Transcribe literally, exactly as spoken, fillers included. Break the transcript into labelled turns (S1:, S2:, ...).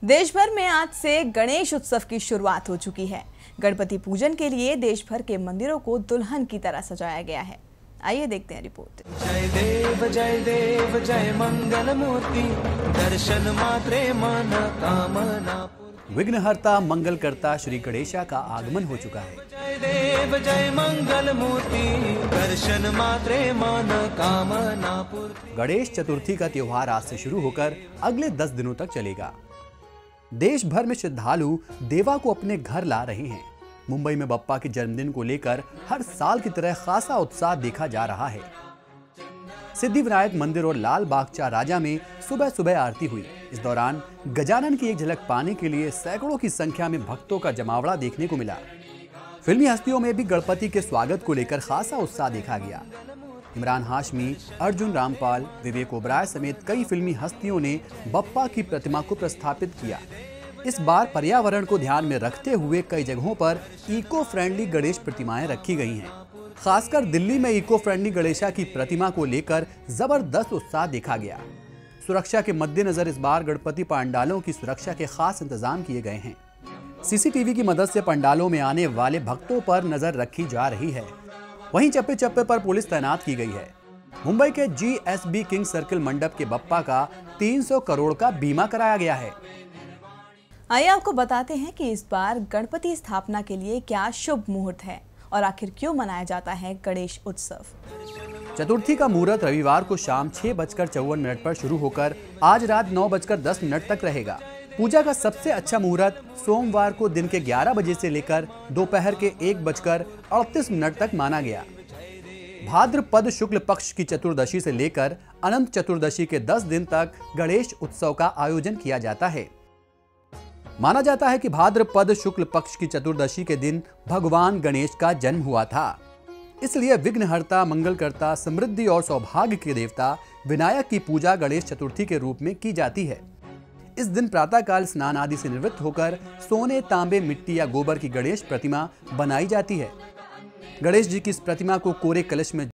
S1: देश भर में आज से गणेश उत्सव की शुरुआत हो चुकी है। गणपति पूजन के लिए देश भर के मंदिरों को दुल्हन की तरह सजाया गया है। आइए देखते हैं रिपोर्ट।
S2: जय देव जय देव जय मंगल मूर्ति, दर्शन मात्रे मन कामना।
S3: विघ्नहर्ता मंगलकर्ता श्री गणेशा का आगमन हो चुका है।
S2: जय देव जय मंगल मूर्ति, दर्शन मात्रे मन कामना।
S3: गणेश चतुर्थी का त्योहार आज से शुरू होकर अगले दस दिनों तक चलेगा। देश भर में श्रद्धालु देवा को अपने घर ला रहे हैं। मुंबई में बप्पा के जन्मदिन को लेकर हर साल की तरह खासा उत्साह देखा जा रहा है। सिद्धिविनायक मंदिर और लाल बागचा राजा में सुबह सुबह आरती हुई। इस दौरान गजानन की एक झलक पाने के लिए सैकड़ों की संख्या में भक्तों का जमावड़ा देखने को मिला। फिल्मी हस्तियों में भी गणपति के स्वागत को लेकर खासा उत्साह देखा गया। इमरान हाशमी, अर्जुन रामपाल, विवेक ओबराय समेत कई फिल्मी हस्तियों ने बप्पा की प्रतिमा को प्रस्थापित किया। इस बार पर्यावरण को ध्यान में रखते हुए कई जगहों पर इको फ्रेंडली गणेश प्रतिमाएं रखी गई हैं। खासकर दिल्ली में इको फ्रेंडली गणेशा की प्रतिमा को लेकर जबरदस्त उत्साह देखा गया। सुरक्षा के मद्देनजर इस बार गणपति पंडालों की सुरक्षा के खास इंतजाम किए गए हैं। सीसीटीवी की मदद से पंडालों में आने वाले भक्तों पर नजर रखी जा रही है। वहीं चप्पे चप्पे पर पुलिस तैनात की गई है। मुंबई के जीएसबी किंग सर्किल मंडप के बप्पा का तीन सौ करोड़ का बीमा कराया गया है।
S1: आइए आपको बताते हैं कि इस बार गणपति स्थापना के लिए क्या शुभ मुहूर्त है और आखिर क्यों मनाया जाता है गणेश उत्सव।
S3: चतुर्थी का मुहूर्त रविवार को शाम छह बजकर चौवन मिनट पर शुरू होकर आज रात नौ बजकर दस मिनट तक रहेगा। पूजा का सबसे अच्छा मुहूर्त सोमवार को दिन के ग्यारह बजे से लेकर दोपहर के एक बजकर अड़तीस मिनट तक माना गया। भाद्रपद शुक्ल पक्ष की चतुर्दशी से लेकर अनंत चतुर्दशी के दस दिन तक गणेश उत्सव का आयोजन किया जाता है। माना जाता है कि भाद्रपद शुक्ल पक्ष की चतुर्दशी के दिन भगवान गणेश का जन्म हुआ था। इसलिए विघ्नहर्ता, मंगलकर्ता, समृद्धि और सौभाग्य के देवता विनायक की पूजा गणेश चतुर्थी के रूप में की जाती है। इस दिन प्रातःकाल स्नान आदि से निवृत्त होकर सोने, तांबे, मिट्टी या गोबर की गणेश प्रतिमा बनाई जाती है। गणेश जी की इस प्रतिमा को कोरे कलश में